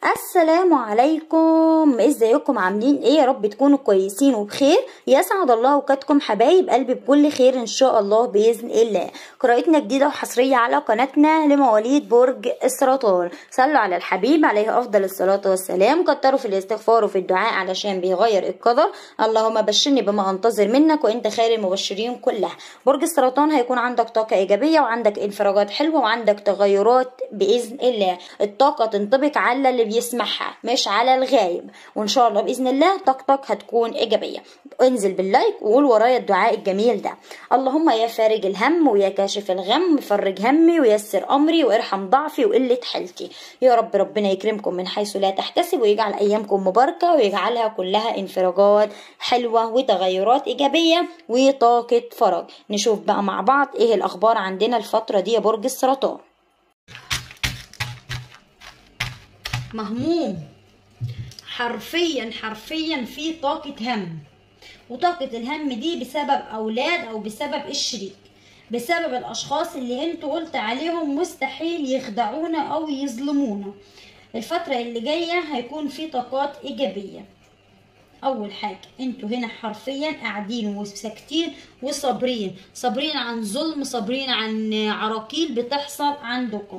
السلام عليكم، ازيكم؟ عاملين ايه؟ يا رب تكونوا كويسين وبخير. يسعد الله اوقاتكم حبايب قلبي بكل خير ان شاء الله باذن الله. قراءتنا جديده وحصريه على قناتنا لمواليد برج السرطان. صلوا على الحبيب عليه افضل الصلاه والسلام، كتروا في الاستغفار وفي الدعاء علشان بيغير القدر. اللهم بشرني بما انتظر منك وانت خير المبشرين كلها. برج السرطان هيكون عندك طاقه ايجابيه وعندك انفراجات حلوه وعندك تغيرات باذن الله. الطاقه تنطبق على اللي بيسمعها مش على الغايب، وان شاء الله باذن الله طاقتك هتكون ايجابيه. انزل باللايك وقول ورايا الدعاء الجميل ده. اللهم يا فارج الهم ويا كاشف الغم، فرج همي ويسر امري وارحم ضعفي وقله حيلتي. يا رب ربنا يكرمكم من حيث لا تحتسب ويجعل ايامكم مباركه ويجعلها كلها انفراجات حلوه وتغيرات ايجابيه وطاقه فرج. نشوف بقى مع بعض ايه الاخبار عندنا الفتره دي يا برج السرطان. مهموم حرفيا في طاقة هم، وطاقة الهم دي بسبب أولاد أو بسبب الشريك، بسبب الأشخاص اللي انتوا قلت عليهم مستحيل يخدعونا أو يظلمونا. الفترة اللي جاية هيكون في طاقات إيجابية. أول حاجة انتوا هنا حرفيا قاعدين وساكتين وصابرين، صابرين عن ظلم، صابرين عن عراقيل بتحصل عندكم.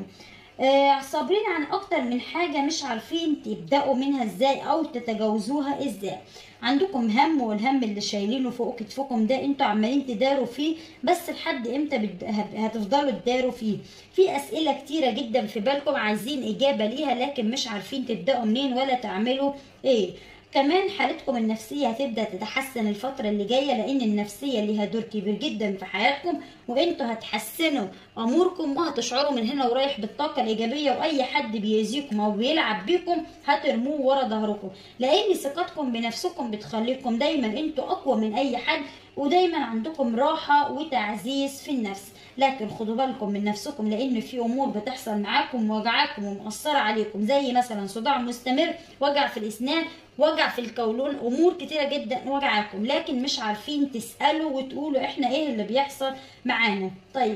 صابرين عن اكتر من حاجة مش عارفين تبدأوا منها ازاي او تتجاوزوها ازاي. عندكم هم، والهم اللي شايلينه فوق كتفكم ده انتوا عمالين تداروا فيه، بس لحد امتى هتفضلوا تداروا فيه؟ في اسئلة كتيرة جدا في بالكم عايزين اجابة ليها، لكن مش عارفين تبدأوا منين ولا تعملوا ايه. كمان حالتكم النفسية هتبدأ تتحسن الفترة اللي جاية، لأن النفسية ليها دور كبير جدا في حياتكم، وانتوا هتحسنوا أموركم وهتشعروا من هنا ورايح بالطاقة الإيجابية، وأي حد بيأذيكم أو بيلعب بيكم هترموه ورا ظهركم، لأن ثقتكم بنفسكم بتخليكم دايما انتوا أقوى من أي حد، ودايما عندكم راحة وتعزيز في النفس. لكن خدوا بالكم من نفسكم، لان في امور بتحصل معاكم وجعاكم ومؤثره عليكم، زي مثلا صداع مستمر، وجع في الاسنان، وجع في القولون، امور كتيره جدا وجعاكم، لكن مش عارفين تسالوا وتقولوا احنا ايه اللي بيحصل معانا. طيب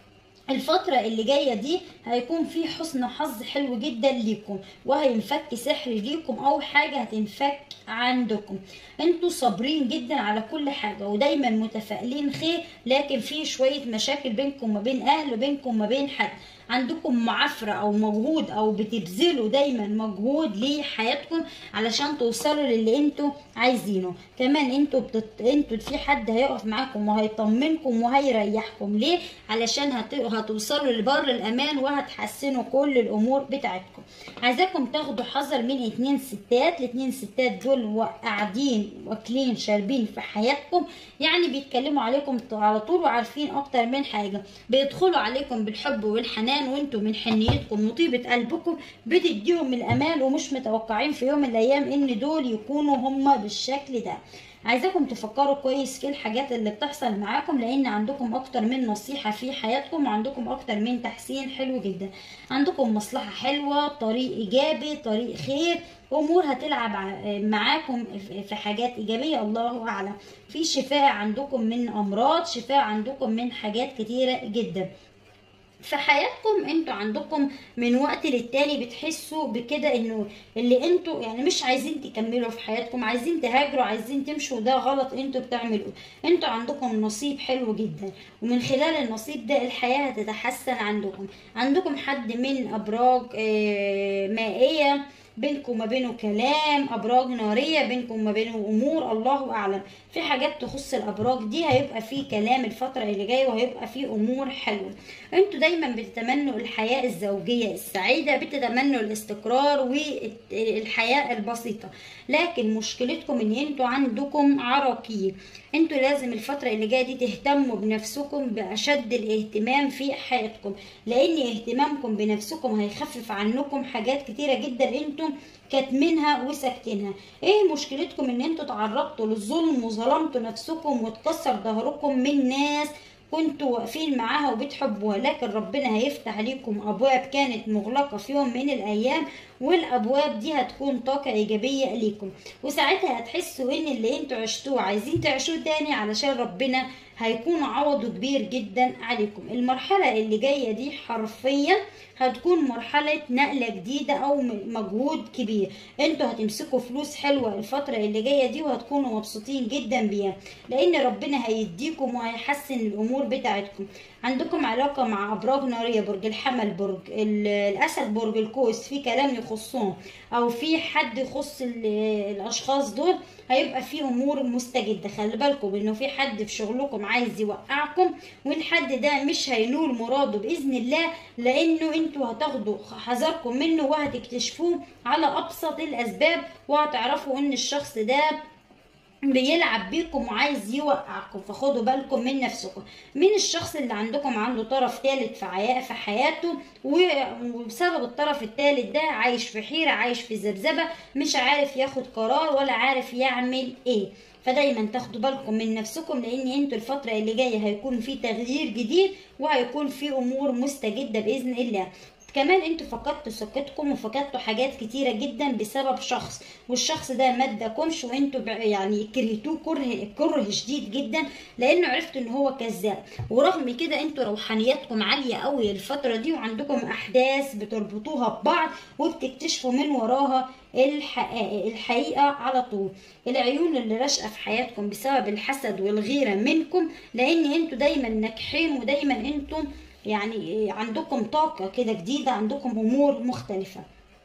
الفترة اللي جاية دي هيكون في حسن حظ حلو جدا ليكم، وهينفك سحر ليكم او حاجة هتنفك عندكم. انتوا صابرين جدا على كل حاجة ودايما متفائلين خير، لكن في شوية مشاكل بينكم وما بين اهل وبينكم وما بين حد. عندكم معافرة او مجهود او بتبذلوا دايما مجهود لحياتكم علشان توصلوا للي انتوا عايزينه. كمان انتوا في حد هيقف معاكم وهيطمنكم وهيريحكم. ليه؟ علشان هتوصلوا لبر الامان وهتحسنوا كل الامور بتاعتكم. عايزاكم تاخدوا حذر من اتنين ستات. الاتنين ستات دول قاعدين واكلين شاربين في حياتكم، يعني بيتكلموا عليكم على طول وعارفين اكتر من حاجة، بيدخلوا عليكم بالحب والحنان، وانتوا من حنيتكم وطيبة قلبكم بتديهم الامان، ومش متوقعين في يوم من الايام ان دول يكونوا هما بالشكل ده. عايزاكم تفكروا كويس في الحاجات اللي بتحصل معاكم، لان عندكم اكتر من نصيحة في حياتكم، وعندكم اكتر من تحسين حلو جدا. عندكم مصلحة حلوة، طريق ايجابي، طريق خير، امور هتلعب معاكم في حاجات ايجابية الله اعلم. في شفاء عندكم من امراض، شفاء عندكم من حاجات كتيرة جدا في حياتكم. انتوا عندكم من وقت للتاني بتحسوا بكده انه اللي انتوا يعني مش عايزين تكملوا في حياتكم، عايزين تهاجروا، عايزين تمشوا، وده غلط انتوا بتعملوا. انتوا عندكم نصيب حلو جدا، ومن خلال النصيب ده الحياة هتتحسن عندكم. عندكم حد من ابراج مائية بينكم وما بينه كلام، ابراج ناريه بينكم وما بينه امور الله اعلم. في حاجات تخص الابراج دي هيبقى في كلام الفتره اللي جايه، وهيبقى في امور حلوه. انتوا دايما بتتمنوا الحياه الزوجيه السعيده، بتتمنوا الاستقرار والحياه البسيطه، لكن مشكلتكم ان انتوا عندكم عراقيل. انتوا لازم الفتره اللي جايه دي تهتموا بنفسكم باشد الاهتمام في حياتكم، لان اهتمامكم بنفسكم هيخفف عنكم حاجات كتيره جدا انتوا كاتمينها وساكتينها. ايه مشكلتكم؟ ان انتوا تعرضتوا للظلم وظلمتوا نفسكم واتكسر ظهركم من ناس كنتوا واقفين معاها وبتحبوها، لكن ربنا هيفتح عليكم ابواب كانت مغلقه في يوم من الايام، والابواب دي هتكون طاقه ايجابيه ليكم، وساعتها هتحسوا ان اللي انتوا عشتوه عايزين تعيشوه تاني، علشان ربنا هيكون عوضه كبير جدا عليكم. المرحله اللي جايه دي حرفيا هتكون مرحله نقله جديده او مجهود كبير. انتوا هتمسكوا فلوس حلوه الفتره اللي جايه دي وهتكونوا مبسوطين جدا بيها، لان ربنا هيديكم وهيحسن الامور بتاعتكم. عندكم علاقه مع ابراج ناريه، برج الحمل، برج الاسد، برج القوس، في كلام يخصهم او في حد يخص الاشخاص دول، هيبقى في امور مستجده. خلي بالكم انه في حد في شغلكم عايز يوقعكم، والحد ده مش هينول مراده باذن الله، لانه انتوا هتاخدوا حذركم منه وهتكتشفوه على ابسط الاسباب، وهتعرفوا ان الشخص ده بيلعب بيكم وعايز يوقعكم. فخدوا بالكم من نفسكم. مين الشخص اللي عندكم عنده طرف ثالث في حياته، وبسبب الطرف الثالث ده عايش في حيرة، عايش في ذبذبة، مش عارف ياخد قرار ولا عارف يعمل ايه. فدايما تاخدوا بالكم من نفسكم، لان انتوا الفترة اللي جاية هيكون في تغيير جديد وهيكون في امور مستجدة باذن الله. كمان انتوا فقدتوا ثقتكم وفقدتوا حاجات كتيره جدا بسبب شخص، والشخص ده ما اداكمش، وانتوا يعني كرهتوه كره شديد جدا، لانه عرفتوا ان هو كذاب. ورغم كده انتوا روحانياتكم عاليه قوي الفتره دي، وعندكم احداث بتربطوها ببعض وبتكتشفوا من وراها الحقيقه على طول. العيون اللي راشقه في حياتكم بسبب الحسد والغيره منكم، لان انتوا دايما ناجحين، ودايما انتوا يعني عندكم طاقة كده جديدة، عندكم أمور مختلفة،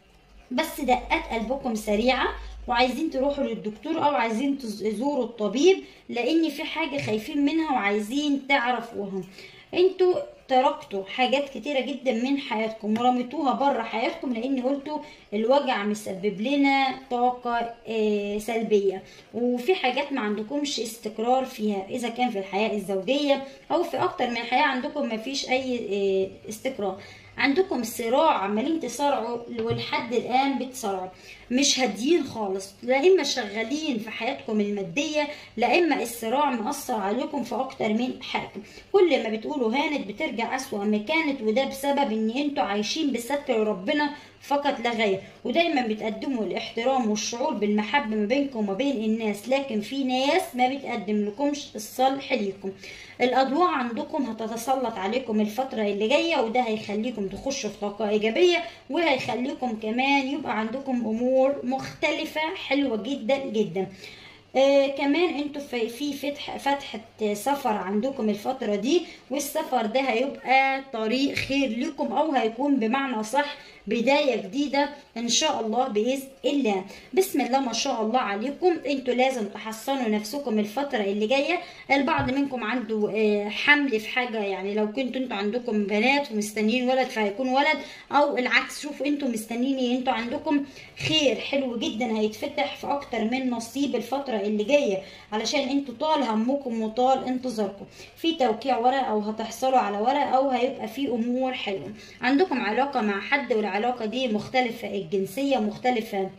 بس دقات قلبكم سريعة وعايزين تروحوا للدكتور أو عايزين تزوروا الطبيب، لأن في حاجة خايفين منها وعايزين تعرفوها. انتوا تركتوا حاجات كتيرة جدا من حياتكم ورميتوها بره حياتكم، لان قلتوا الوجع مسبب لنا طاقة سلبية، وفي حاجات ما عندكمش استقرار فيها، اذا كان في الحياة الزوجية او في اكتر من حياة عندكم ما فيش اي استقرار. عندكم صراع، عمالين تصارعوا ولحد الان بتصارعوا، مش هاديين خالص، لا اما شغالين في حياتكم الماديه، لا اما الصراع مأثر عليكم في اكتر من حاجه. كل ما بتقولوا هانت بترجع اسوأ ما كانت، وده بسبب ان انتوا عايشين بستر ربنا فقط لا غير، ودايما بتقدموا الاحترام والشعور بالمحبه ما بينكم وما بين الناس، لكن في ناس ما بتقدم لكمش الصالح ليكم. الاضواء عندكم هتتسلط عليكم الفتره اللي جايه، وده هيخليكم تخشوا في طاقه ايجابيه، وهيخليكم كمان يبقى عندكم امور مختلفه حلوه جدا جدا. كمان انتوا في فتحة سفر عندكم الفترة دي، والسفر ده هيبقى طريق خير لكم، او هيكون بمعنى صح بداية جديدة ان شاء الله بإذن الله. بسم الله ما شاء الله عليكم. انتوا لازم تحصنوا نفسكم الفترة اللي جاية. البعض منكم عنده حمل في حاجة، يعني لو كنتوا انتوا عندكم بنات ومستنيين ولد فهيكون ولد، او العكس، شوفوا انتوا مستنيين، انتوا عندكم خير حلو جدا هيتفتح في اكتر من نصيب الفترة اللي جايه، علشان انتوا طال همكم وطال انتظاركم في توقيع ورق، او هتحصلوا على ورق، او هيبقى في امور حلوه. عندكم علاقه مع حد، والعلاقه دي مختلفه الجنسيه، مختلفه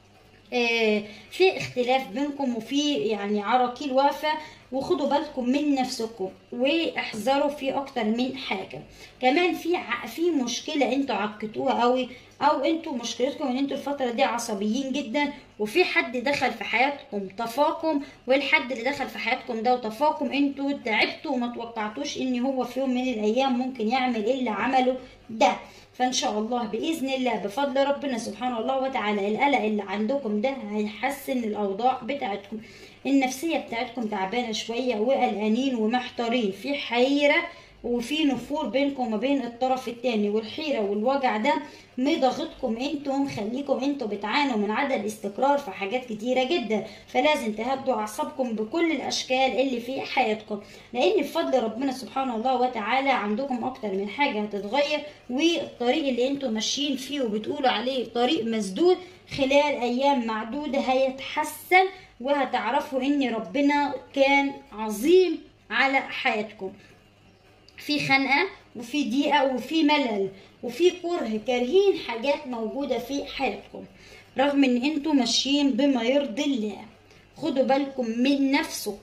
في اختلاف بينكم، وفي يعني عراقيل واقفه، وخدوا بالكم من نفسكم واحذروا في اكتر من حاجه. كمان في مشكله انتوا عكتوها قوي، او انتوا مشكلتكم ان انتوا الفتره دي عصبيين جدا، وفي حد دخل في حياتكم طفاكم، والحد اللي دخل في حياتكم ده وطفاكم انتوا تعبتوا وما توقعتوش ان هو في يوم من الايام ممكن يعمل اللي عمله ده. فان شاء الله باذن الله بفضل ربنا سبحانه الله وتعالى القلق اللي عندكم ده هيحسن الاوضاع بتاعتكم. النفسيه بتاعتكم تعبانه شويه وقلقانين ومحتارين، في حيره وفي نفور بينكم وما بين الطرف الثاني، والحيره والوجع ده مضغطكم انتوا، مخليكم انتوا بتعانوا من عدم استقرار في حاجات كتيره جدا. فلازم تهدوا اعصابكم بكل الاشكال اللي في حياتكم، لان بفضل ربنا سبحانه الله وتعالى عندكم اكتر من حاجه هتتغير، والطريق اللي انتوا ماشيين فيه وبتقولوا عليه طريق مسدود خلال ايام معدوده هيتحسن، وهتعرفوا ان ربنا كان عظيم على حياتكم. في خنقه وفي ضيقه وفي ملل وفي كره، كارهين حاجات موجوده في حياتكم، رغم ان انتوا ماشيين بما يرضي الله. خدوا بالكم من نفسكم،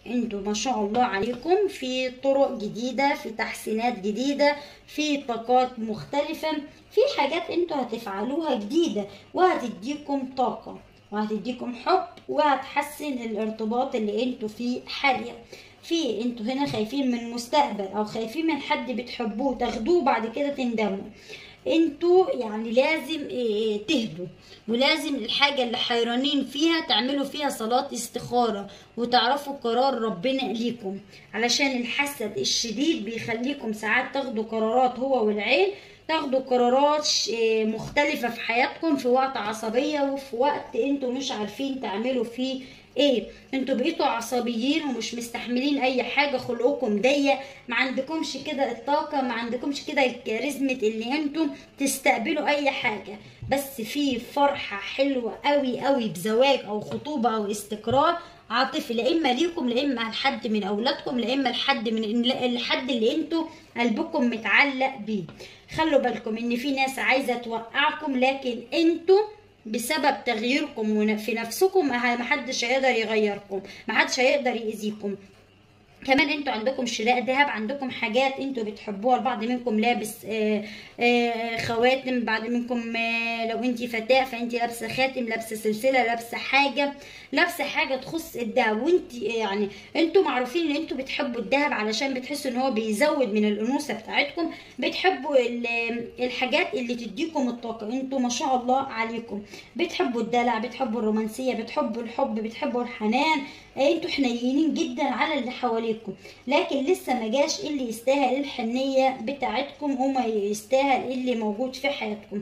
انتوا ما شاء الله عليكم في طرق جديدة، في تحسينات جديدة، في طاقات مختلفة، في حاجات انتوا هتفعلوها جديدة وهتديكم طاقة وهتديكم حب وهتحسن الارتباط اللي انتوا فيه حاليا. في انتوا هنا خايفين من مستقبل او خايفين من حد بتحبوه تاخدوه بعد كده تندموا. انتوا يعني لازم تهدوا، ولازم الحاجة اللي حيرانين فيها تعملوا فيها صلاة استخارة وتعرفوا قرار ربنا ليكم، علشان الحسد الشديد بيخليكم ساعات تاخدوا قرارات هو والعيل، تاخدوا قرارات مختلفة في حياتكم في وقت عصبية وفي وقت انتوا مش عارفين تعملوا فيه ايه. انتوا بقيتوا عصبيين ومش مستحملين اي حاجة، خلقكم ضيق، ما عندكمش كده الطاقة، ما عندكمش كده الكاريزما اللي انتوا تستقبلوا اي حاجة. بس في فرحة حلوة قوي قوي بزواج او خطوبة او استقرار عاطفي، لا اما ليكم لا اما لحد من اولادكم لا اما لحد من الحد اللي انتوا قلبكم متعلق بيه. خلوا بالكم ان في ناس عايزة توقعكم، لكن انتوا بسبب تغييركم في نفسكم محدش هيقدر يغيركم، محدش هيقدر يأذيكم. كمان انتوا عندكم شراء ذهب، عندكم حاجات انتوا بتحبوها، البعض منكم لابس خواتم، بعض منكم لو انتي فتاة فانتي لابسه خاتم، لابسه سلسله، لابسه حاجه تخص الذهب. وانتي يعني انتوا معروفين ان انتوا بتحبوا الذهب علشان بتحسوا ان هو بيزود من الانوثه بتاعتكم، بتحبوا الحاجات اللي تديكم الطاقه. انتوا ما شاء الله عليكم بتحبوا الدلع، بتحبوا الرومانسيه، بتحبوا الحب، بتحبوا الحنان، انتوا حنينين جدا على اللي حواليكم، لكن لسه ما جاش اللي يستاهل الحنيه بتاعتكم وما يستاهل اللي موجود في حياتكم.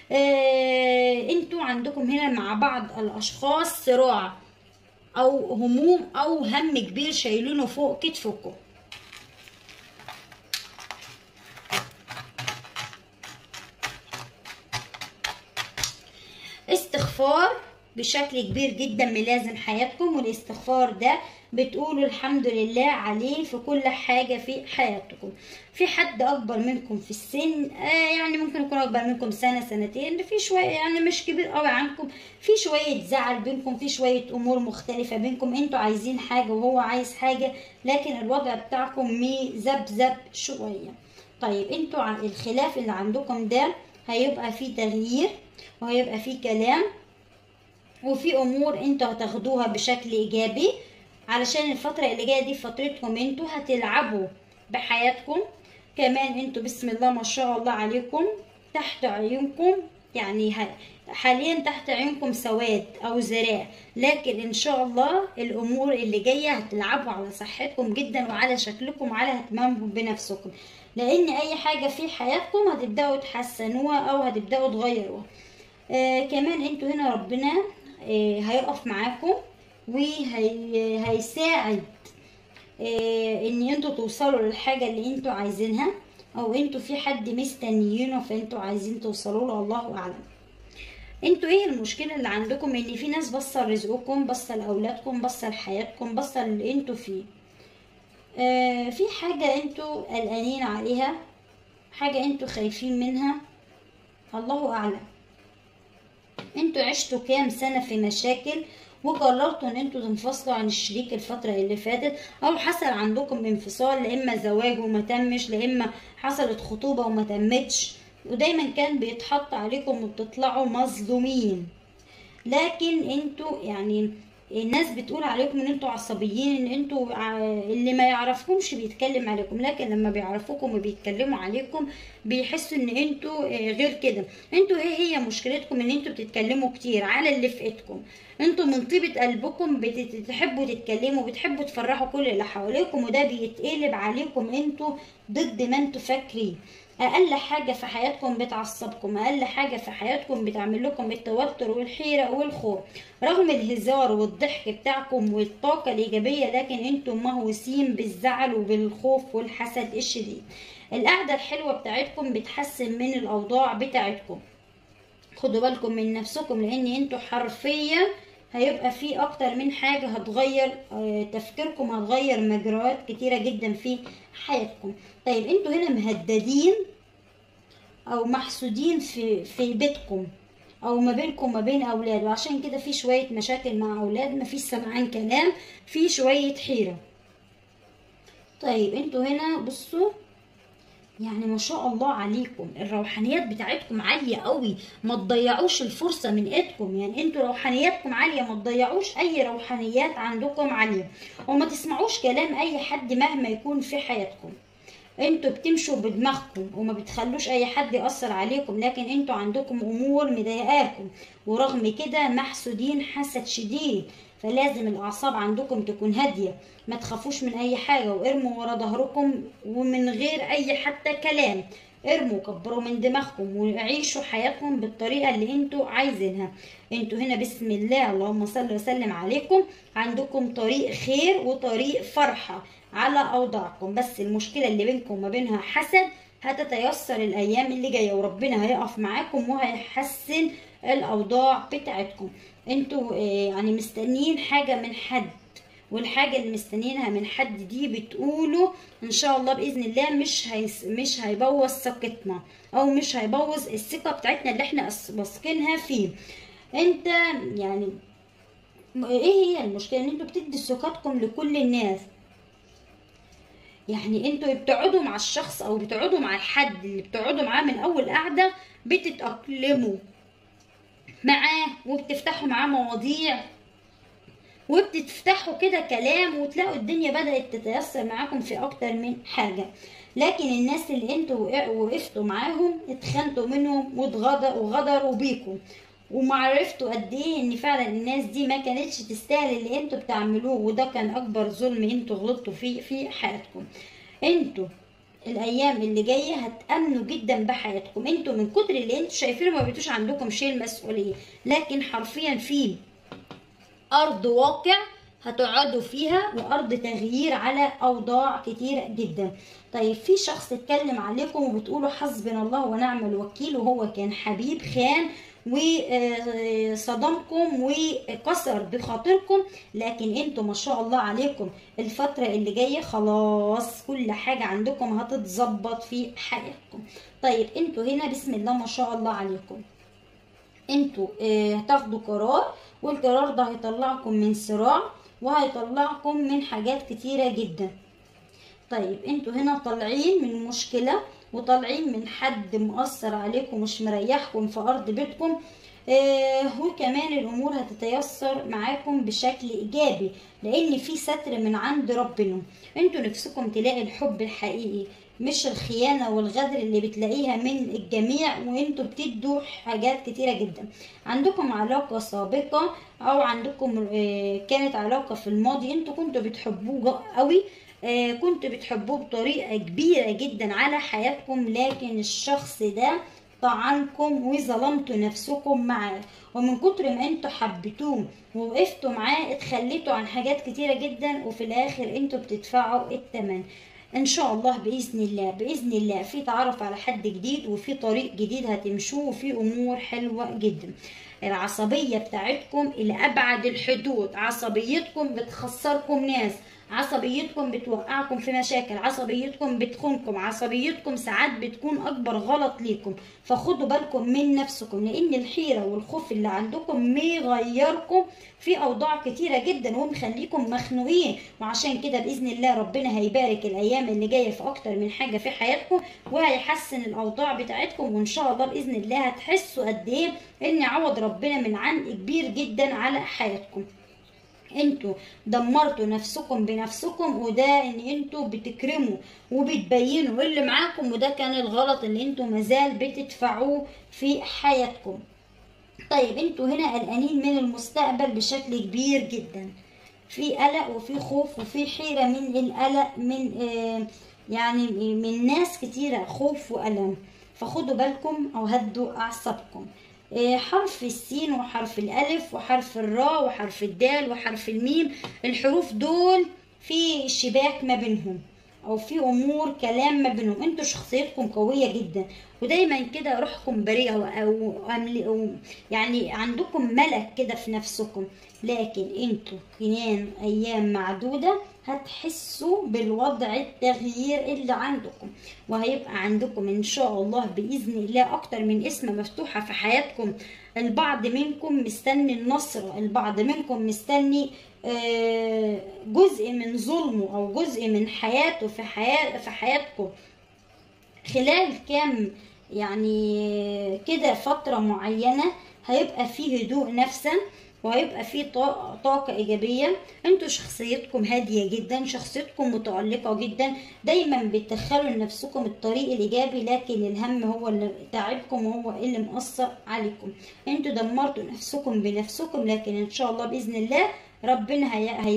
انتوا عندكم هنا مع بعض الاشخاص صراع او هموم او هم كبير شايلينه فوق كتفكم. استغفار بشكل كبير جدا ملازم حياتكم، والاستغفار ده بتقولوا الحمد لله عليه في كل حاجة في حياتكم. في حد أكبر منكم في السن، يعني ممكن يكون أكبر منكم سنة سنتين، في شوية يعني مش كبير قوي عنكم، في شوية زعل بينكم، في شوية أمور مختلفة بينكم، انتوا عايزين حاجة وهو عايز حاجة، لكن الوضع بتاعكم مذبذب شوية. طيب انتوا الخلاف اللي عندكم ده هيبقى فيه تغيير وهيبقى فيه كلام وفي امور انتوا هتاخدوها بشكل ايجابي، علشان الفترة اللي جاية دي فترتكم انتوا هتلعبوا بحياتكم. كمان انتوا بسم الله ما شاء الله عليكم تحت عيونكم، يعني حاليا تحت عيونكم سواد او زراء، لكن ان شاء الله الامور اللي جاية هتلعبوا على صحتكم جدا وعلى شكلكم وعلى اهتمامكم بنفسكم، لان اي حاجة في حياتكم هتبدأوا تحسنوها او هتبدأوا تغيروها. كمان انتوا هنا ربنا هيقف معاكم وهيساعد ان انتوا توصلوا للحاجة اللي انتوا عايزينها، او انتوا في حد مستنيينه فانتوا عايزين توصلوا له، الله اعلم. انتوا ايه المشكلة اللي عندكم؟ ان في ناس بصة لرزقكم، بصة لاولادكم، بصة لحياتكم، بصة اللي انتوا فيه. في حاجة انتوا قلقانين عليها، حاجة انتوا خايفين منها، الله اعلم. انتوا عشتوا كام سنة في مشاكل وقررتوا ان انتوا تنفصلوا عن الشريك الفترة اللي فاتت، او حصل عندكم انفصال، لا اما زواج وما تمش، لا اما حصلت خطوبة وما تمتش، ودايما كان بيتحط عليكم وبتطلعوا مظلومين. لكن انتوا يعني الناس بتقول عليكم ان انتوا عصبيين، ان انتوا اللي ما يعرفكمش بيتكلم عليكم، لكن لما بيعرفوكم وبيتكلموا عليكم بيحسوا ان انتوا غير كده. انتوا هي مشكلتكم ان انتوا بتتكلموا كتير على اللي في ايدكم، انتوا من طيبة قلبكم بتحبوا تتكلموا، بتحبوا تفرحوا كل اللي حواليكم، وده بيتقلب عليكم انتوا ضد ما انتوا فاكرين. اقل حاجة في حياتكم بتعصبكم، اقل حاجة في حياتكم بتعمل لكم التوتر والحيرة والخوف، رغم الهزار والضحك بتاعكم والطاقة الايجابية، لكن انتم مهووسين بالزعل وبالخوف والحسد الشديد. القعدة الحلوة بتاعتكم بتحسن من الاوضاع بتاعتكم. خدوا بالكم من نفسكم، لان انتوا حرفيا هيبقى في اكتر من حاجة هتغير تفكيركم، هتغير مجريات كتيرة جدا في حياتكم. طيب انتوا هنا مهددين او محسودين في بيتكم او ما بينكم وما بين اولاد، وعشان كده في شوية مشاكل مع اولاد، مفيش سمعان كلام، في شوية حيرة. طيب انتوا هنا بصوا، يعني ما شاء الله عليكم الروحانيات بتاعتكم عالية قوي، ما تضيعوش الفرصة من ايدكم. يعني انتوا روحانياتكم عالية، ما تضيعوش اي روحانيات عندكم عالية، وما تسمعوش كلام اي حد مهما يكون في حياتكم. انتوا بتمشوا بدماغكم وما بتخلوش اي حد يأثر عليكم، لكن انتوا عندكم امور مضايقاكم، ورغم كده محسودين حسد شديد. فلازم الاعصاب عندكم تكون هادية، ما تخافوش من اي حاجة، وارموا ورا ظهركم ومن غير اي حتى كلام. ارموا كبروا من دماغكم وعيشوا حياتكم بالطريقة اللي انتوا عايزينها. انتوا هنا بسم الله اللهم صل وسلم عليكم، عندكم طريق خير وطريق فرحة على اوضاعكم، بس المشكله اللي بينكم وما بينها حسد هتتيسر الايام اللي جايه، وربنا هيقف معاكم وهيحسن الاوضاع بتاعتكم. انتوا يعني مستنيين حاجه من حد، والحاجه اللي مستنيينها من حد دي بتقولوا ان شاء الله باذن الله مش هيبوظ ثقتنا، او مش هيبوظ الثقه بتاعتنا اللي احنا واثقينها فيه. انت يعني ايه هي المشكله؟ ان انتوا بتدي ثقتكم لكل الناس. يعني انتوا بتقعدوا مع الشخص او بتقعدوا مع الحد اللي بتقعدوا معاه من اول قعده، بتتأقلموا معاه وبتفتحوا معاه مواضيع وبتفتحوا كده كلام، وتلاقوا الدنيا بدأت تتيسر معاكم في اكتر من حاجه. لكن الناس اللي انتوا وقفتوا معاهم اتخانتوا منهم وغدروا بيكم، ومعرفتوا قد ايه ان فعلا الناس دي ما كانتش تستاهل اللي انتوا بتعملوه، وده كان اكبر ظلم انتوا غلطتوا فيه في حياتكم. انتوا الايام اللي جايه هتامنوا جدا بحياتكم. انتوا من كتر اللي انتوا شايفينه ما بقيتوش عندكم شيء المسؤوليه، لكن حرفيا في ارض واقع هتقعدوا فيها، وارض تغيير على اوضاع كتيره جدا. طيب في شخص اتكلم عليكم وبتقولوا حسبنا الله ونعم الوكيل، وهو كان حبيب خان وصدمكم وكسر بخاطركم، لكن انتوا ما شاء الله عليكم الفترة اللي جاية خلاص كل حاجة عندكم هتتظبط في حياتكم. طيب انتوا هنا بسم الله ما شاء الله عليكم، انتوا هتاخدوا قرار، والقرار ده هيطلعكم من صراع وهيطلعكم من حاجات كتيرة جدا. طيب انتوا هنا طالعين من مشكلة، وطالعين من حد مؤثر عليكم مش مريحكم في ارض بيتكم، وكمان الامور هتتيسر معاكم بشكل ايجابي، لان في ستر من عند ربنا. انتوا نفسكم تلاقي الحب الحقيقي، مش الخيانة والغدر اللي بتلاقيها من الجميع، وانتوا بتدوا حاجات كتيرة جدا. عندكم علاقة سابقة او عندكم كانت علاقة في الماضي انتوا كنتوا بتحبوه قوي، كنتوا بتحبوه بطريقة كبيرة جدا على حياتكم، لكن الشخص ده طعنكم وظلمتوا نفسكم معاه، ومن كتر ما انتوا حبيتوه ووقفتوا معاه اتخليتوا عن حاجات كتيرة جدا، وفي الاخر انتوا بتدفعوا الثمن. ان شاء الله باذن الله باذن الله في تعرف على حد جديد، وفي طريق جديد هتمشوه، وفي امور حلوة جدا. العصبية بتاعتكم الى ابعد الحدود، عصبيتكم بتخسركم ناس، عصبيتكم بتوقعكم في مشاكل، عصبيتكم بتخونكم، عصبيتكم ساعات بتكون اكبر غلط ليكم. فخدوا بالكم من نفسكم، لان الحيرة والخوف اللي عندكم مغيركم في اوضاع كتيرة جدا ومخليكم مخنوقين، وعشان كده باذن الله ربنا هيبارك الايام اللي جاية في اكتر من حاجة في حياتكم، وهيحسن الاوضاع بتاعتكم، وان شاء الله باذن الله هتحسوا قد ايه ان عوض ربنا من عند كبير جدا على حياتكم. انتوا دمرتوا نفسكم بنفسكم، وده ان انتوا بتكرموا وبتبينوا اللي معاكم، وده كان الغلط اللي انتوا مازال بتدفعوه في حياتكم. طيب انتوا هنا قلقانين من المستقبل بشكل كبير جدا، في قلق وفي خوف وفي حيرة من القلق، من يعني من ناس كتيرة، خوف وألم. فخدوا بالكم او هدوا اعصابكم. حرف السين وحرف الألف وحرف الراء وحرف الدال وحرف الميم، الحروف دول في شباك ما بينهم، او في امور كلام ما بينهم. انتوا شخصيتكم قوية جدا، ودايما كده روحكم بريئة، أو يعني عندكم ملك كده في نفسكم، لكن انتوا كمان ايام معدودة هتحسوا بالوضع التغيير اللي عندكم، وهيبقى عندكم ان شاء الله باذن الله اكتر من اسم مفتوحه في حياتكم. البعض منكم مستني النصر، البعض منكم مستني جزء من ظلمه او جزء من حياته في حياتكم خلال كام يعني كده فترة معينة. هيبقى فيه هدوء نفسا، وهيبقى فيه طاقة إيجابية. انتوا شخصيتكم هادية جدا، شخصيتكم متألقة جدا، دايما بتدخلوا لنفسكم الطريق الإيجابي، لكن الهم هو اللي تعبكم وهو اللي مؤثر عليكم. انتوا دمرتوا نفسكم بنفسكم، لكن ان شاء الله بإذن الله ربنا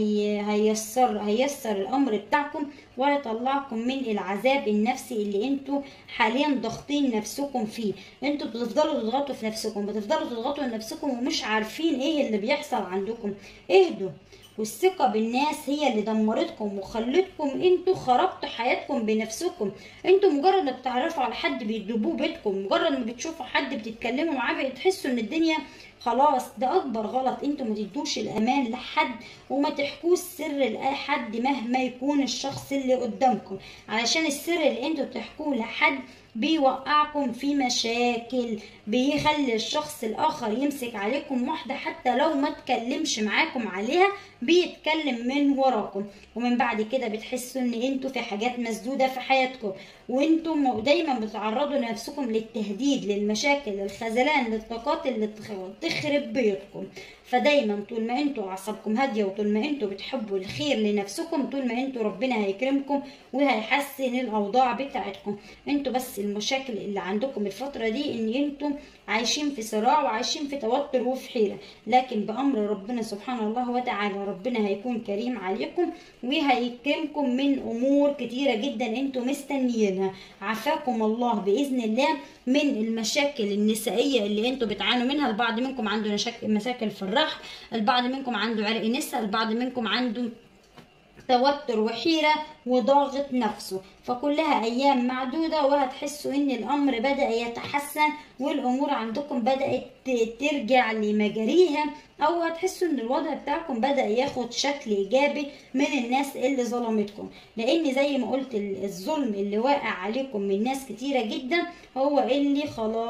هييسر الامر بتاعكم، وهيطلعكم من العذاب النفسي اللي انتوا حاليا ضاغطين نفسكم فيه. انتوا بتفضلوا تضغطوا في نفسكم، بتفضلوا تضغطوا لنفسكم ومش عارفين ايه اللي بيحصل عندكم. اهدوا، والثقة بالناس هي اللي دمرتكم وخلتكم انتوا خربتوا حياتكم بنفسكم. انتوا مجرد ما بتعرفوا على حد بيدلبوه بيتكم، مجرد ما بتشوفوا حد بتتكلموا معاه بتحسوا ان الدنيا خلاص. ده اكبر غلط. انتوا ما تدوش الامان لحد، وما تحكوش سر لاي حد مهما يكون الشخص اللي قدامكم، علشان السر اللي انتوا بتحكوه لحد بيوقعكم في مشاكل، بيخلي الشخص الاخر يمسك عليكم واحدة حتى لو ما تكلمش معاكم عليها، بيتكلم من وراكم. ومن بعد كده بتحسوا ان انتوا في حاجات مسدودة في حياتكم، وانتم دايما بتعرضوا لنفسكم للتهديد، للمشاكل، للخذلان، للطاقات اللي تخرب بيوتكم. فدايما طول ما انتوا اعصابكم هاديه، وطول ما انتوا بتحبوا الخير لنفسكم، طول ما انتوا ربنا هيكرمكم وهيحسن الاوضاع بتاعتكم. انتوا بس المشاكل اللي عندكم الفتره دي ان انتوا عايشين في صراع وعايشين في توتر وفي حيره، لكن بامر ربنا سبحانه الله وتعالى ربنا هيكون كريم عليكم وهيكرمكم من امور كتيره جدا انتوا مستنيينها. عافاكم الله باذن الله من المشاكل النسائيه اللي انتوا بتعانوا منها. البعض منكم عنده مشاكل في الرحم، البعض منكم عنده عرق نسا، البعض منكم عنده توتر وحيرة وضاغط نفسه. فكلها ايام معدودة وهتحسوا ان الامر بدأ يتحسن، والامور عندكم بدأت ترجع لمجاريها، او هتحسوا ان الوضع بتاعكم بدأ ياخد شكل ايجابي من الناس اللي ظلمتكم. لان زي ما قلت الظلم اللي واقع عليكم من ناس كتيرة جدا هو اللي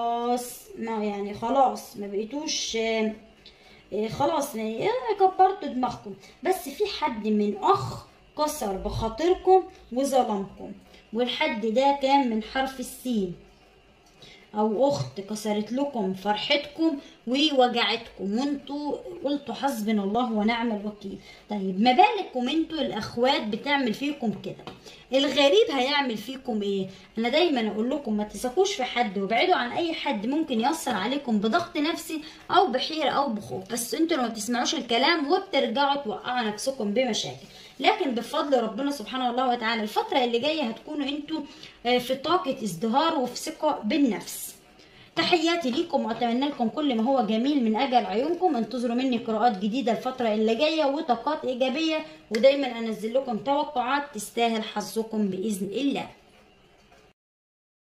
خلاص ما بقيتوش خلاص كبرتوا دماغكم. بس في حد من اخ كسر بخاطركم وظلمكم، والحد ده كان من حرف السين، او اخت كسرت لكم فرحتكم ووجعتكم، وانتوا قلتوا حسبنا الله ونعم الوكيل. طيب ما بالكم انتوا الاخوات بتعمل فيكم كده، الغريب هيعمل فيكم ايه؟ انا دايما اقول لكم ما تثقوش في حد، وابعدوا عن اي حد ممكن ياثر عليكم بضغط نفسي او بحيره او بخوف. بس انتوا ما بتسمعوش الكلام وبترجعوا توقعوا نفسكم بمشاكل. لكن بفضل ربنا سبحانه الله وتعالى الفتره اللي جايه هتكونوا انتوا في طاقه ازدهار وفي ثقه بالنفس. تحياتي ليكم واتمنى لكم كل ما هو جميل من اجل عيونكم. انتظروا مني قراءات جديده الفتره اللي جايه وطاقات ايجابيه، ودايما انزل لكم توقعات تستاهل حظكم باذن الله.